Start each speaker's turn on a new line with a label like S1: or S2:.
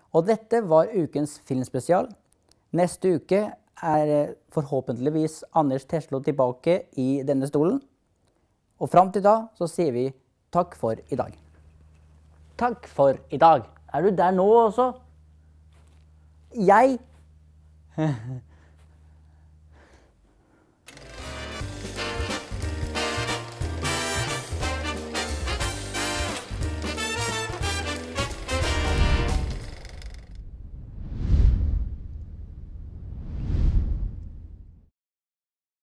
S1: Og dette var ukens filmspesial. Neste uke forhåpentligvis Anders Teslo tilbake i denne stolen. Og frem til da så sier vi takk for i dag. Takk for i dag. Er du der nå også? Jeg?